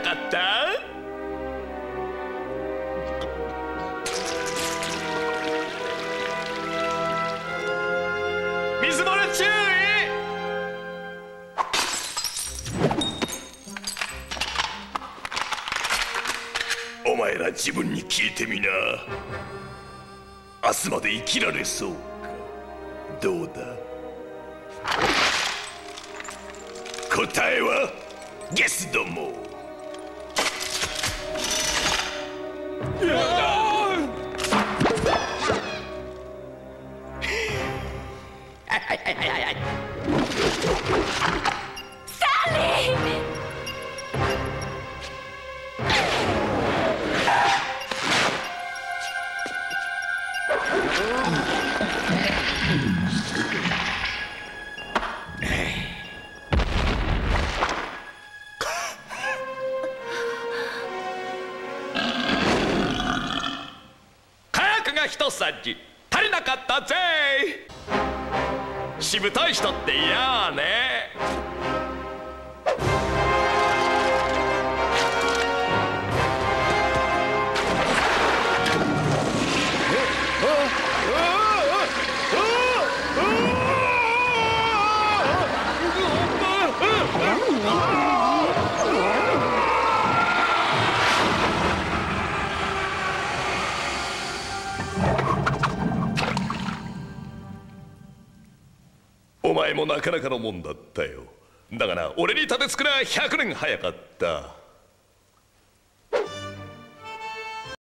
かった？水漏れ注意！お前ら自分に聞いてみな。明日まで生きられそうか？どうだ？答えはゲスども。 サリー！ 一さじ足りなかったぜ。しぶとい人って嫌ね。お前もなかなかのもんだったよ。だがな、俺に立てつくのは100年早かった。